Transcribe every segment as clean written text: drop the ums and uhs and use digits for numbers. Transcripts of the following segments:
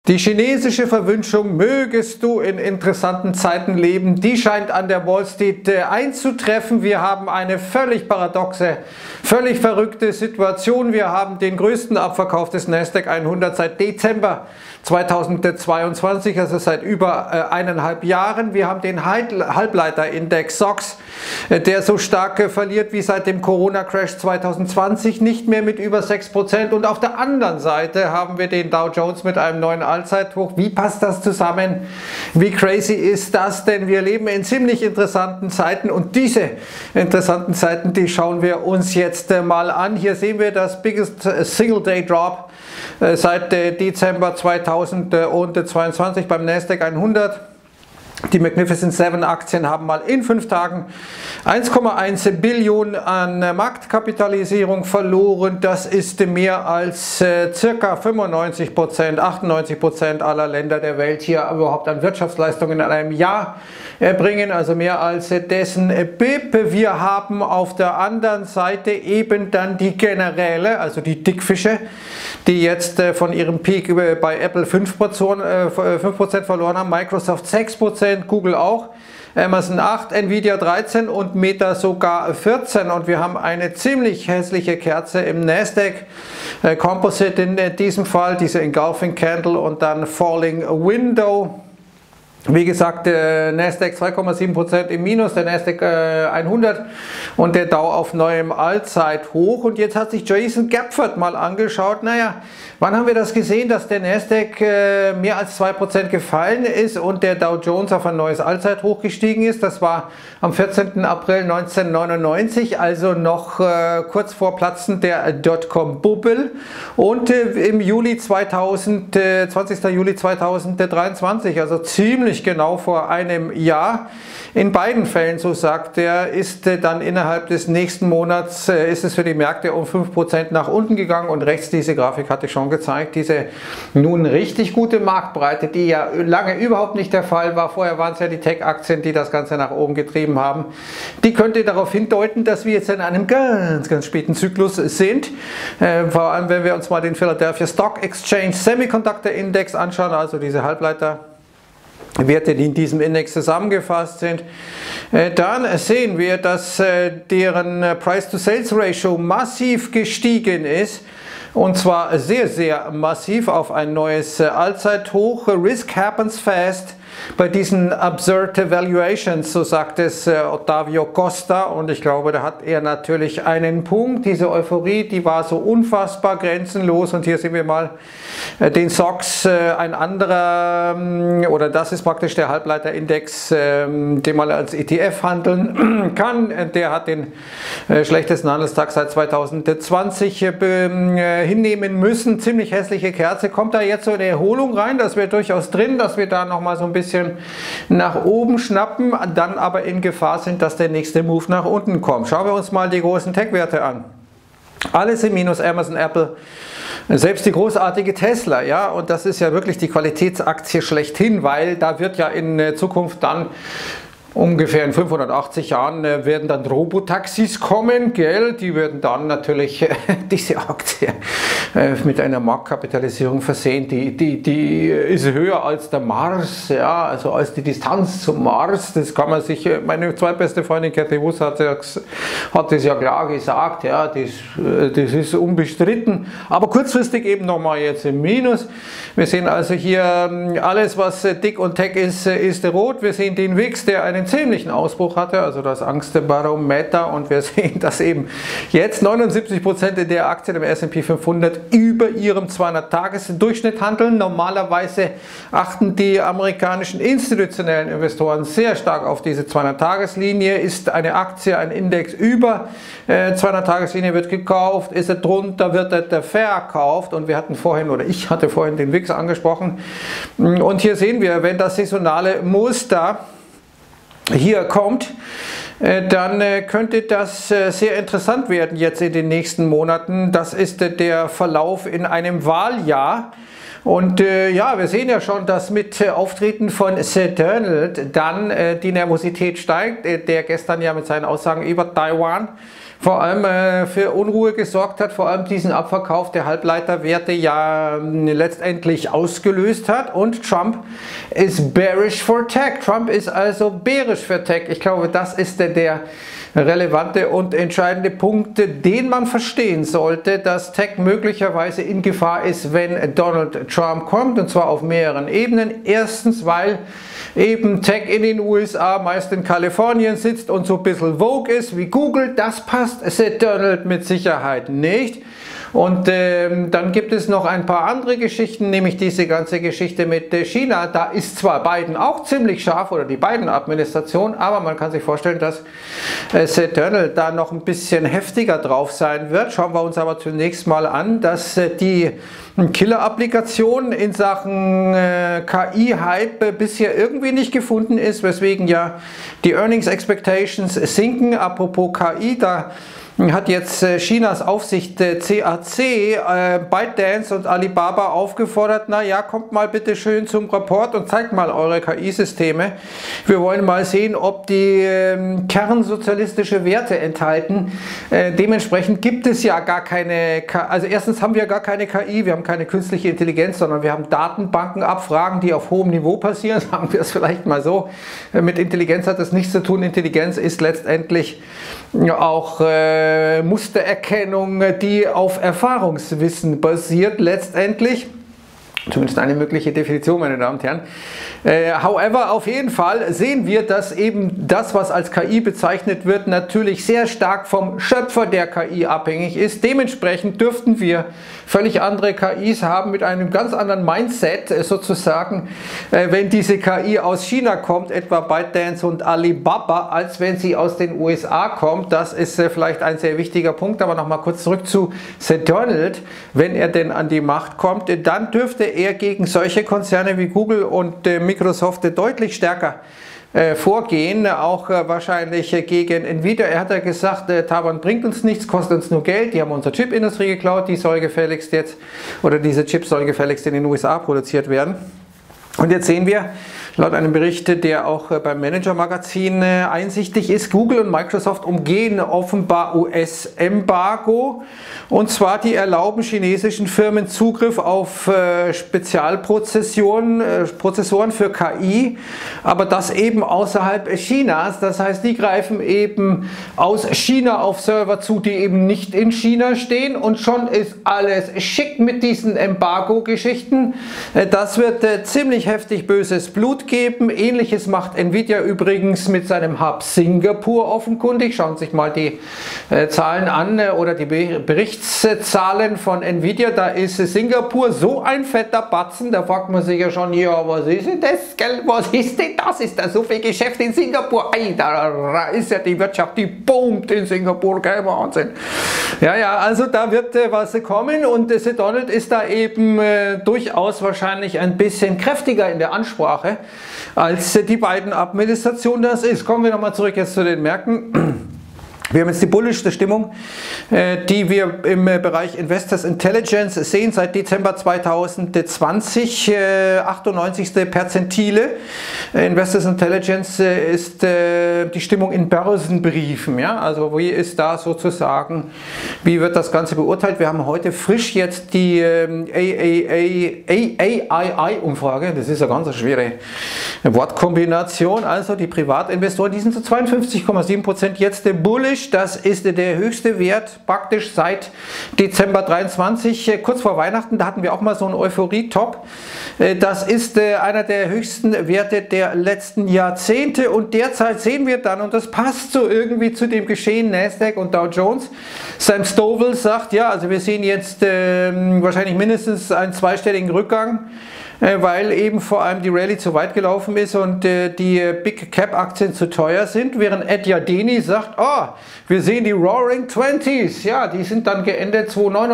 Die chinesische Verwünschung, mögest du in interessanten Zeiten leben, die scheint an der Wall Street einzutreffen. Wir haben eine völlig paradoxe, völlig verrückte Situation. Wir haben den größten Abverkauf des Nasdaq 100 seit Dezember 2022, also seit über 1,5 Jahren. Wir haben den Halbleiterindex SOX, der so stark verliert wie seit dem Corona-Crash 2020, nicht mehr mit über 6%. Und auf der anderen Seite haben wir den Dow Jones mit einem neuen Allzeithoch. Wie passt das zusammen? Wie crazy ist das denn? Wir leben in ziemlich interessanten Zeiten und diese interessanten Zeiten, die schauen wir uns jetzt mal an. Hier sehen wir das Biggest Single Day Drop seit Dezember 2022 beim Nasdaq 100. Die Magnificent 7 Aktien haben mal in 5 Tagen 1,1 Billionen an Marktkapitalisierung verloren. Das ist mehr als circa 95%, 98% aller Länder der Welt hier überhaupt an Wirtschaftsleistungen in einem Jahr erbringen, also mehr als dessen BIP. Wir haben auf der anderen Seite eben dann die Generäle, also die Dickfische, die jetzt von ihrem Peak bei Apple 5% verloren haben, Microsoft 6%, Google auch, Amazon 8, Nvidia 13 und Meta sogar 14. Und wir haben eine ziemlich hässliche Kerze im Nasdaq Composite in diesem Fall, diese Engulfing Candle und dann Falling Window. Wie gesagt, der Nasdaq 2,7% im Minus, der Nasdaq 100 und der Dow auf neuem Allzeithoch. Und jetzt hat sich Jason Gepfert mal angeschaut, naja, wann haben wir das gesehen, dass der Nasdaq mehr als 2% gefallen ist und der Dow Jones auf ein neues Allzeithoch gestiegen ist? Das war am 14. April 1999, also noch kurz vor Platzen der Dotcom-Bubble und im Juli 20. Juli 2023, also ziemlich genau vor einem Jahr. In beiden Fällen, so sagt er, ist dann innerhalb des nächsten Monats ist es für die Märkte um 5% nach unten gegangen und rechts, diese Grafik hatte ich schon gezeigt, diese nun richtig gute Marktbreite, die ja lange überhaupt nicht der Fall war. Vorher waren es ja die Tech-Aktien, die das Ganze nach oben getrieben haben. Die könnte darauf hindeuten, dass wir jetzt in einem ganz späten Zyklus sind. Vor allem, wenn wir uns mal den Philadelphia Stock Exchange Semiconductor Index anschauen, also diese Halbleiterwerte, die in diesem Index zusammengefasst sind, dann sehen wir, dass deren Price-to-Sales-Ratio massiv gestiegen ist. Und zwar sehr, sehr massiv auf ein neues Allzeithoch. Risk happens fast bei diesen absurd valuations, so sagt es Ottavio Costa. Und ich glaube, da hat er natürlich einen Punkt. Diese Euphorie, die war so unfassbar grenzenlos. Und hier sehen wir mal den SOX, ein anderer, oder das ist praktisch der Halbleiterindex, den man als ETF handeln kann. Der hat den schlechtesten Handelstag seit 2020 hinnehmen müssen. Ziemlich hässliche Kerze. Kommt da jetzt so eine Erholung rein? Das wäre durchaus drin, dass wir da nochmal so ein bisschen nach oben schnappen, dann aber in Gefahr sind, dass der nächste Move nach unten kommt. Schauen wir uns mal die großen Tech-Werte an. Alles im Minus, Amazon, Apple, selbst die großartige Tesla, ja, und das ist ja wirklich die Qualitätsaktie schlechthin, weil da wird ja in Zukunft dann ungefähr in 580 Jahren werden dann Robotaxis kommen, gell? Die werden dann natürlich diese Aktie mit einer Marktkapitalisierung versehen, die ist höher als der Mars, ja, also als die Distanz zum Mars. Das kann man sich, meine zweitbeste Freundin Cathy Wood hat es ja klar gesagt, ja, das ist unbestritten, aber kurzfristig eben nochmal jetzt im Minus. Wir sehen also hier alles, was dick und tech ist rot. Wir sehen den WIX, der einen ziemlichen Ausbruch hatte, also das Angstbarometer, und wir sehen, dass eben jetzt 79% der Aktien im S&P 500 über ihrem 200-Tages-Durchschnitt handeln. Normalerweise achten die amerikanischen institutionellen Investoren sehr stark auf diese 200-Tages-Linie. Ist eine Aktie, ein Index über 200-Tages-Linie, wird gekauft, ist er drunter, wird er verkauft, und wir hatten vorhin, oder ich hatte vorhin den WIX angesprochen, und hier sehen wir, wenn das saisonale Muster hier kommt, dann könnte das sehr interessant werden jetzt in den nächsten Monaten. Das ist der Verlauf in einem Wahljahr. Und ja, wir sehen ja schon, dass mit Auftreten von Seth Donald dann die Nervosität steigt, der gestern ja mit seinen Aussagen über Taiwan vor allem für Unruhe gesorgt hat, vor allem diesen Abverkauf der Halbleiterwerte ja letztendlich ausgelöst hat. Und Trump ist bearish for tech. Trump ist also bärisch für Tech. Ich glaube, das ist der relevante und entscheidende Punkt, den man verstehen sollte, dass Tech möglicherweise in Gefahr ist, wenn Donald Trump kommt, und zwar auf mehreren Ebenen. Erstens, weil eben Tech in den USA meist in Kalifornien sitzt und so ein bisschen Vogue ist wie Google. Das passt Donald mit Sicherheit nicht. Und dann gibt es noch ein paar andere Geschichten, nämlich diese ganze Geschichte mit China. Da ist zwar Biden auch ziemlich scharf, oder die Biden-Administration, aber man kann sich vorstellen, dass Donald da noch ein bisschen heftiger drauf sein wird. Schauen wir uns aber zunächst mal an, dass die Killer-Applikation in Sachen KI-Hype bisher irgendwie nicht gefunden ist, weswegen ja die Earnings Expectations sinken. Apropos KI, da hat jetzt Chinas Aufsicht CAC ByteDance und Alibaba aufgefordert, naja, kommt mal bitte schön zum Rapport und zeigt mal eure KI-Systeme. Wir wollen mal sehen, ob die kernsozialistische Werte enthalten. Dementsprechend gibt es ja gar keine, also erstens haben wir gar keine KI, wir haben keine künstliche Intelligenz, sondern wir haben Datenbankenabfragen, die auf hohem Niveau passieren, sagen wir es vielleicht mal so. Mit Intelligenz hat das nichts zu tun. Intelligenz ist letztendlich auch Mustererkennung, die auf Erfahrungswissen basiert letztendlich. Zumindest eine mögliche Definition, meine Damen und Herren. However, auf jeden Fall sehen wir, dass eben das, was als KI bezeichnet wird, natürlich sehr stark vom Schöpfer der KI abhängig ist. Dementsprechend dürften wir völlig andere KIs haben mit einem ganz anderen Mindset sozusagen, wenn diese KI aus China kommt, etwa ByteDance und Alibaba, als wenn sie aus den USA kommt. Das ist vielleicht ein sehr wichtiger Punkt. Aber nochmal kurz zurück zu Donald. Wenn er denn an die Macht kommt, dann dürfte er gegen solche Konzerne wie Google und Microsoft deutlich stärker vorgehen, auch wahrscheinlich gegen Nvidia. Er hat ja gesagt, Taiwan bringt uns nichts, kostet uns nur Geld, die haben unsere Chipindustrie geklaut, die soll gefälligst jetzt, oder diese Chips sollen gefälligst in den USA produziert werden. Und jetzt sehen wir, laut einem Bericht, der auch beim Manager-Magazin einsichtig ist, Google und Microsoft umgehen offenbar US-Embargo. Und zwar die erlauben chinesischen Firmen Zugriff auf Spezialprozessoren für KI, aber das eben außerhalb Chinas. Das heißt, die greifen eben aus China auf Server zu, die eben nicht in China stehen, und schon ist alles schick mit diesen Embargo-Geschichten. Das wird ziemlich heftig böses Blut geben. Ähnliches macht Nvidia übrigens mit seinem Hub Singapur offenkundig. Schauen Sie sich mal die Zahlen an oder die Berichtszahlen von Nvidia. Da ist Singapur so ein fetter Batzen, da fragt man sich ja schon, ja, was ist denn das, gell? Was ist denn das? Ist da so viel Geschäft in Singapur? Ei, da ist ja die Wirtschaft, die boomt in Singapur, gell? Wahnsinn. Ja, also da wird was kommen, und Donald ist da eben durchaus wahrscheinlich ein bisschen kräftiger in der Ansprache, als die beiden Administrationen das ist. Kommen wir nochmal zurück jetzt zu den Märkten. Wir haben jetzt die bullischste Stimmung, die wir im Bereich Investors Intelligence sehen seit Dezember 2020, 98. Perzentile. Investors Intelligence ist die Stimmung in Börsenbriefen. Ja? Also wie ist da sozusagen, wie wird das Ganze beurteilt? Wir haben heute frisch jetzt die AII-Umfrage, das ist eine ganz schwere Wortkombination, also die Privatinvestoren, die sind zu 52,7% jetzt bullish. Das ist der höchste Wert praktisch seit Dezember 23, kurz vor Weihnachten. Da hatten wir auch mal so einen Euphorie-Top. Das ist einer der höchsten Werte der letzten Jahrzehnte, und derzeit sehen wir dann, und das passt so irgendwie zu dem Geschehen Nasdaq und Dow Jones, Sam Stovall sagt, ja, also wir sehen jetzt wahrscheinlich mindestens einen zweistelligen Rückgang, weil eben vor allem die Rallye zu weit gelaufen ist und die Big Cap Aktien zu teuer sind, während Ed Yardeni sagt, oh, wir sehen die Roaring Twenties, ja, die sind dann geendet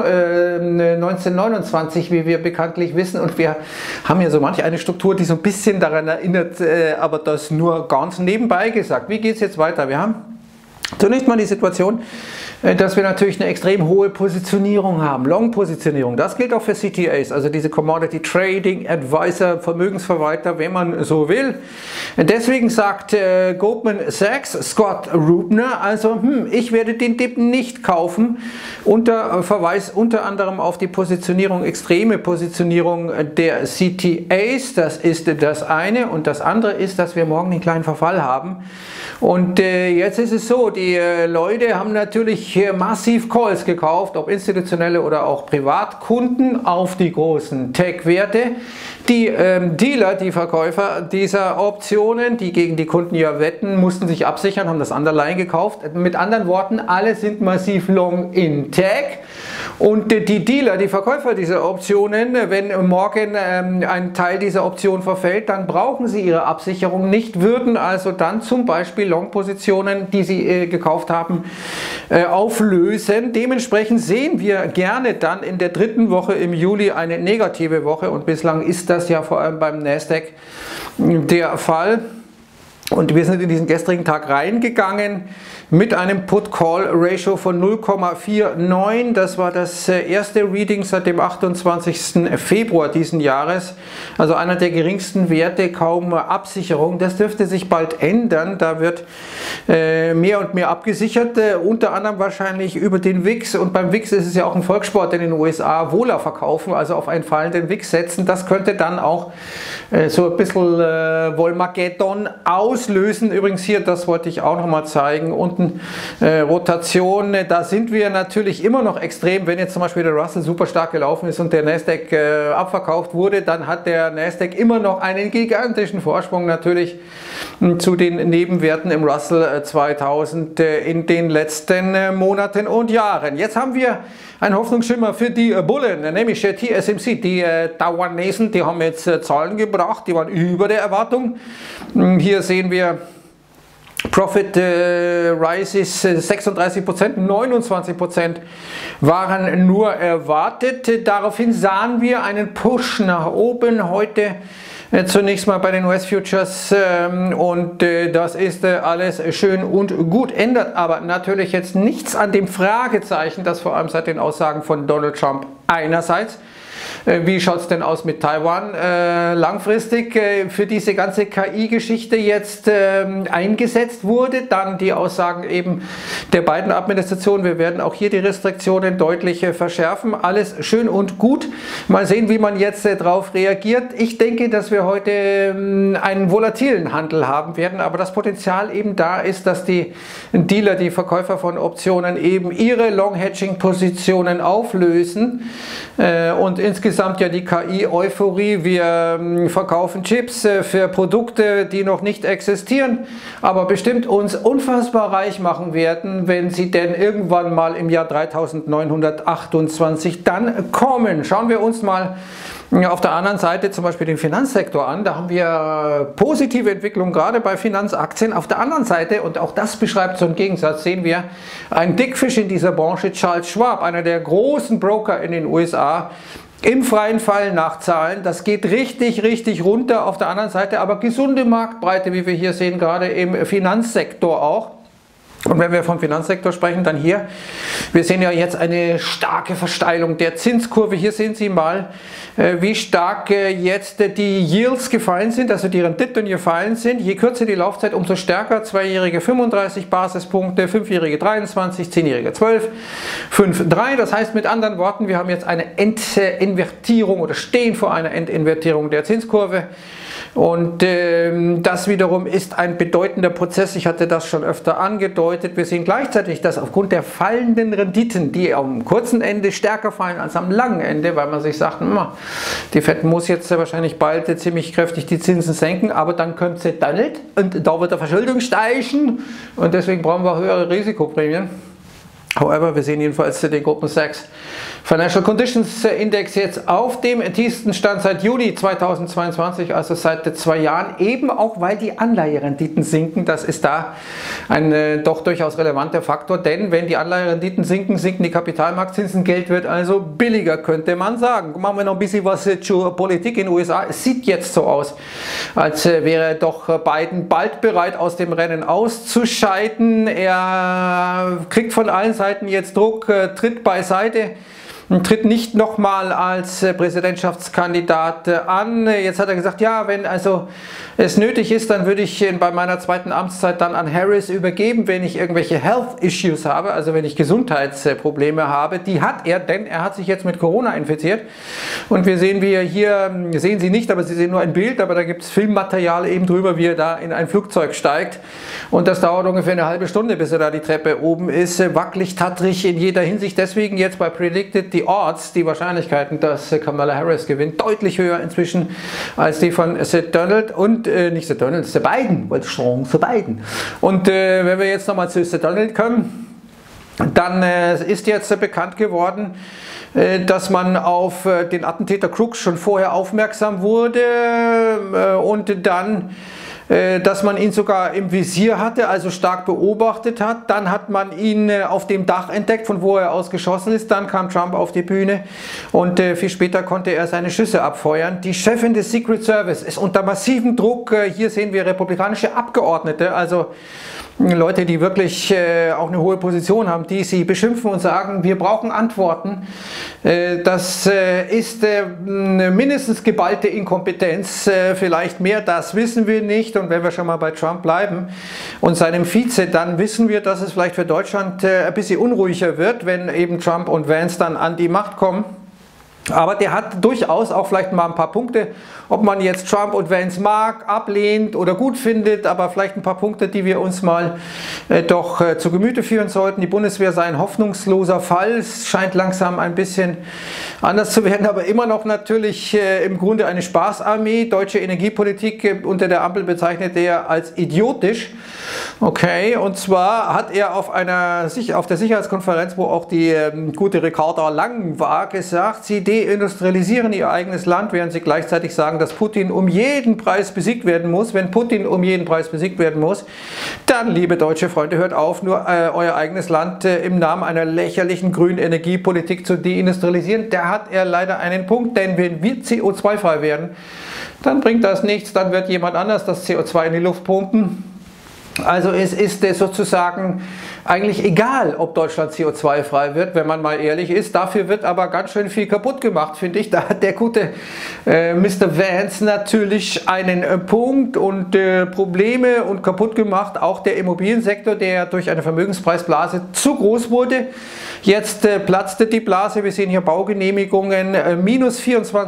1929, wie wir bekanntlich wissen, und wir haben ja so manch eine Struktur, die so ein bisschen daran erinnert, aber das nur ganz nebenbei gesagt. Wie geht es jetzt weiter? Wir haben zunächst mal die Situation, dass wir natürlich eine extrem hohe Positionierung haben, Long-Positionierung. Das gilt auch für CTAs, also diese Commodity Trading Advisor, Vermögensverwalter, wenn man so will. Deswegen sagt Goldman Sachs, Scott Rubner, also ich werde den Dip nicht kaufen, unter Verweis unter anderem auf die Positionierung, extreme Positionierung der CTAs. Das ist das eine, und das andere ist, dass wir morgen einen kleinen Verfall haben. Und jetzt ist es so, die Leute haben natürlich massiv Calls gekauft, ob institutionelle oder auch Privatkunden, auf die großen Tech-Werte. Die Dealer, die Verkäufer dieser Optionen, die gegen die Kunden ja wetten, mussten sich absichern, haben das Underlying gekauft. Mit anderen Worten, alle sind massiv long in Tech. Und die Dealer, die Verkäufer dieser Optionen, wenn morgen ein Teil dieser Option verfällt, dann brauchen sie ihre Absicherung nicht, würden also dann zum Beispiel Long-Positionen, die sie gekauft haben, auflösen. Dementsprechend sehen wir gerne dann in der dritten Woche im Juli eine negative Woche, und bislang ist das ja vor allem beim Nasdaq der Fall. Und wir sind in diesen gestrigen Tag reingegangen mit einem Put-Call-Ratio von 0,49. Das war das erste Reading seit dem 28. Februar diesen Jahres. Also einer der geringsten Werte, kaum Absicherung. Das dürfte sich bald ändern. Da wird mehr und mehr abgesichert, unter anderem wahrscheinlich über den VIX. Und beim VIX ist es ja auch ein Volkssport in den USA, Wohler verkaufen, also auf einen fallenden VIX setzen. Das könnte dann auch so ein bisschen Wollmageddon auslösen. Übrigens hier, das wollte ich auch noch mal zeigen, unten Rotation, da sind wir natürlich immer noch extrem. Wenn jetzt zum Beispiel der Russell super stark gelaufen ist und der Nasdaq abverkauft wurde, dann hat der Nasdaq immer noch einen gigantischen Vorsprung natürlich zu den Nebenwerten im Russell 2000 in den letzten Monaten und Jahren. Jetzt haben wir einen Hoffnungsschimmer für die Bullen, nämlich TSMC. Die Taiwanesen, die haben jetzt Zahlen gebracht, die waren über der Erwartung. Hier sehen wir Profit Rises 36%, 29% waren nur erwartet. Daraufhin sahen wir einen Push nach oben heute. Zunächst mal bei den US-Futures und das ist alles schön und gut, ändert aber natürlich jetzt nichts an dem Fragezeichen, das vor allem seit den Aussagen von Donald Trump einerseits. Wie schaut es denn aus mit Taiwan langfristig für diese ganze KI-Geschichte jetzt eingesetzt wurde? Dann die Aussagen eben der beiden Administrationen, wir werden auch hier die Restriktionen deutlich verschärfen. Alles schön und gut. Mal sehen, wie man jetzt darauf reagiert. Ich denke, dass wir heute einen volatilen Handel haben werden, aber das Potenzial eben da ist, dass die Dealer, die Verkäufer von Optionen eben ihre Long-Hedging-Positionen auflösen und insgesamt ja die KI-Euphorie. Wir verkaufen Chips für Produkte, die noch nicht existieren, aber bestimmt uns unfassbar reich machen werden, wenn sie denn irgendwann mal im Jahr 3928 dann kommen. Schauen wir uns mal auf der anderen Seite zum Beispiel den Finanzsektor an. Da haben wir positive Entwicklung, gerade bei Finanzaktien. Auf der anderen Seite, und auch das beschreibt so einen Gegensatz, sehen wir einen Dickfisch in dieser Branche, Charles Schwab, einer der großen Broker in den USA, im freien Fall nach Zahlen. Das geht richtig, richtig runter. Auf der anderen Seite aber gesunde Marktbreite, wie wir hier sehen, gerade im Finanzsektor auch. Und wenn wir vom Finanzsektor sprechen, dann hier, wir sehen ja jetzt eine starke Versteilung der Zinskurve. Hier sehen Sie mal, wie stark jetzt die Yields gefallen sind, also die Renditen gefallen sind. Je kürzer die Laufzeit, umso stärker. 2-jährige 35 Basispunkte, 5-jährige 23, 10-jährige 12, 5,3. Das heißt mit anderen Worten, wir haben jetzt eine Entinvertierung oder stehen vor einer Entinvertierung der Zinskurve. Und das wiederum ist ein bedeutender Prozess. Ich hatte das schon öfter angedeutet. Wir sehen gleichzeitig, dass aufgrund der fallenden Renditen, die am kurzen Ende stärker fallen als am langen Ende, weil man sich sagt, die Fed muss jetzt wahrscheinlich bald ziemlich kräftig die Zinsen senken, aber dann könnte sie dann nicht und da wird die Verschuldung steigen und deswegen brauchen wir höhere Risikoprämien. However, wir sehen jedenfalls den Goldman Sachs Financial Conditions Index jetzt auf dem tiefsten Stand seit Juli 2022, also seit 2 Jahren, eben auch weil die Anleiherenditen sinken. Das ist da ein doch durchaus relevanter Faktor, denn wenn die Anleiherenditen sinken, sinken die Kapitalmarktzinsen, Geld wird also billiger, könnte man sagen. Machen wir noch ein bisschen was zur Politik in den USA. Es sieht jetzt so aus, als wäre doch Biden bald bereit, aus dem Rennen auszuscheiden. Er kriegt von allen Seiten jetzt Druck, tritt beiseite und tritt nicht nochmal als Präsidentschaftskandidat an. Jetzt hat er gesagt, ja, wenn also es nötig ist, dann würde ich bei meiner zweiten Amtszeit dann an Harris übergeben, wenn ich irgendwelche Health Issues habe, also wenn ich Gesundheitsprobleme habe. Die hat er, denn er hat sich jetzt mit Corona infiziert. Und wir sehen, wie er hier, sehen Sie nicht, aber Sie sehen nur ein Bild, aber da gibt es Filmmaterial eben drüber, wie er da in ein Flugzeug steigt. Und das dauert ungefähr eine halbe Stunde, bis er da die Treppe oben ist. Wackelig, tattrig in jeder Hinsicht. Deswegen jetzt bei Predicted die Odds, die Wahrscheinlichkeiten, dass Kamala Harris gewinnt, deutlich höher inzwischen als die von Sid Donald und nicht Sid Donald, Sid Biden, wollte ich sagen, Sid Biden. Und wenn wir jetzt nochmal zu Sid Donald kommen, dann ist jetzt bekannt geworden, dass man auf den Attentäter Crooks schon vorher aufmerksam wurde und dann dass man ihn sogar im Visier hatte, also stark beobachtet hat. Dann hat man ihn auf dem Dach entdeckt, von wo er aus geschossen ist. Dann kam Trump auf die Bühne und viel später konnte er seine Schüsse abfeuern. Die Chefin des Secret Service ist unter massivem Druck. Hier sehen wir republikanische Abgeordnete, also Leute, die wirklich auch eine hohe Position haben, die sie beschimpfen und sagen, wir brauchen Antworten. Das ist mindestens geballte Inkompetenz, vielleicht mehr, das wissen wir nicht. Und wenn wir schon mal bei Trump bleiben und seinem Vize, dann wissen wir, dass es vielleicht für Deutschland ein bisschen unruhiger wird, wenn eben Trump und Vance dann an die Macht kommen. Aber der hat durchaus auch vielleicht mal ein paar Punkte, ob man jetzt Trump und Vance mag, ablehnt oder gut findet, aber vielleicht ein paar Punkte, die wir uns mal doch zu Gemüte führen sollten. Die Bundeswehr sei ein hoffnungsloser Fall, es scheint langsam ein bisschen anders zu werden, aber immer noch natürlich im Grunde eine Spaßarmee. Deutsche Energiepolitik unter der Ampel bezeichnet er als idiotisch. Okay, und zwar hat er auf der Sicherheitskonferenz, wo auch die gute Ricarda Lang war, gesagt, sie deindustrialisieren ihr eigenes Land, während sie gleichzeitig sagen, dass Putin um jeden Preis besiegt werden muss. Wenn Putin um jeden Preis besiegt werden muss, dann, liebe deutsche Freunde, hört auf, nur euer eigenes Land im Namen einer lächerlichen grünen Energiepolitik zu deindustrialisieren. Da hat er leider einen Punkt, denn wenn wir CO2-frei werden, dann bringt das nichts, dann wird jemand anders das CO2 in die Luft pumpen. Also es ist sozusagen eigentlich egal, ob Deutschland CO2-frei wird, wenn man mal ehrlich ist. Dafür wird aber ganz schön viel kaputt gemacht, finde ich. Da hat der gute Mr. Vance natürlich einen Punkt und Probleme und kaputt gemacht. Auch der Immobiliensektor, der durch eine Vermögenspreisblase zu groß wurde. Jetzt platzte die Blase. Wir sehen hier Baugenehmigungen minus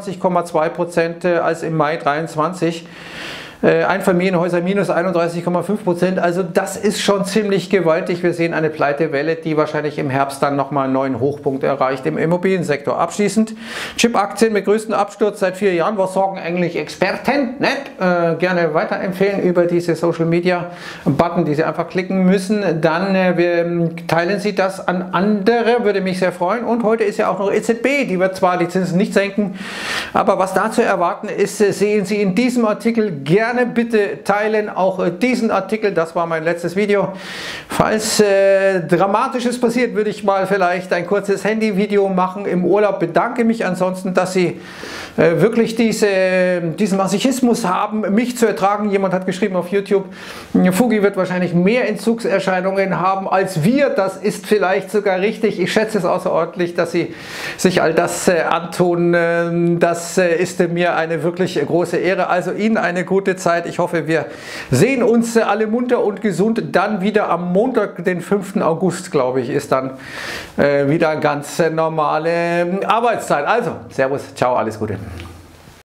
24,2% als im Mai 23. Einfamilienhäuser minus 31,5%, also das ist schon ziemlich gewaltig. Wir sehen eine Pleitewelle, die wahrscheinlich im Herbst dann nochmal einen neuen Hochpunkt erreicht im Immobiliensektor. Abschließend, Chip-Aktien mit größtem Absturz seit 4 Jahren. Was sagen eigentlich Experten? Gerne weiterempfehlen über diese Social Media Button, die Sie einfach klicken müssen. Dann teilen Sie das an andere, würde mich sehr freuen. Und heute ist ja auch noch EZB, die wird zwar die Zinsen nicht senken, aber was da zu erwarten ist, sehen Sie in diesem Artikel. Gerne bitte teilen auch diesen Artikel, das war mein letztes Video. Falls Dramatisches passiert, würde ich mal vielleicht ein kurzes Handyvideo machen im Urlaub. Bedanke mich ansonsten, dass Sie wirklich diesen Masochismus haben, mich zu ertragen. Jemand hat geschrieben auf YouTube, Fugi wird wahrscheinlich mehr Entzugserscheinungen haben als wir. Das ist vielleicht sogar richtig. Ich schätze es außerordentlich, dass Sie sich all das antun. Das ist mir eine wirklich große Ehre. Also Ihnen eine gute Zeit. Ich hoffe, wir sehen uns alle munter und gesund. Dann wieder am Montag, den 5. August, glaube ich, ist dann wieder ganz normale Arbeitszeit. Also, Servus, ciao, alles Gute.